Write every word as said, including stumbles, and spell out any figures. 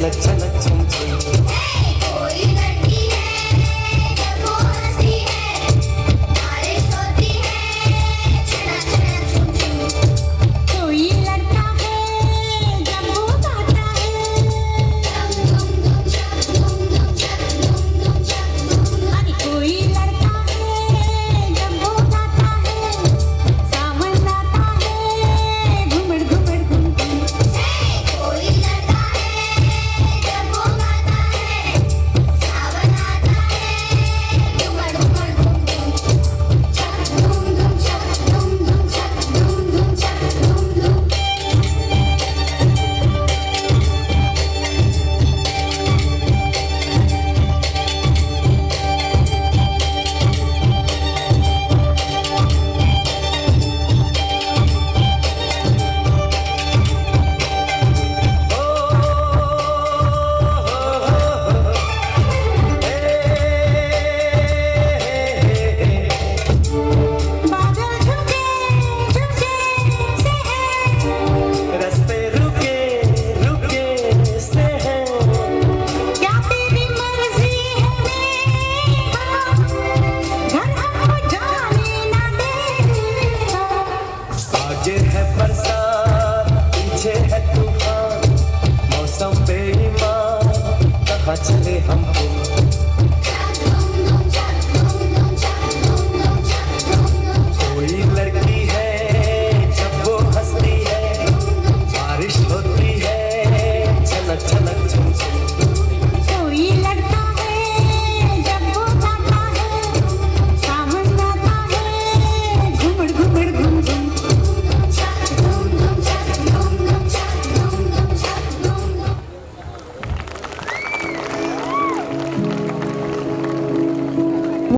छनक छनक छुम छुम। कोई लड़की है जब वो हंसती है, बारिश होती है छनक छनक छुम छुम। कोई लड़का है जब वो गाता है, धum धुम धुम छक धुम धुम छक धुम धुम छक धुम धुम। अरे कोई लड़का है जब वो गाता है, सावन आता है घुमड़ घुमड़ घुम घुम। कोई लड़का है जब वो गाता है, सावन आता है घुमड़ घुमड़ घुम घुम। छक धुम धुम छक धुम धुम छक धुम धुम छक धुम धुम। बादल झुके झुके से है, रस्ते रुके रुके से हैं। क्या तेरी मर्जी है मेरा, घर हमको जाने ना देगा। आगे है बरसात पीछे है तूफान, मौसम बेईमान कहाँ चले हमको।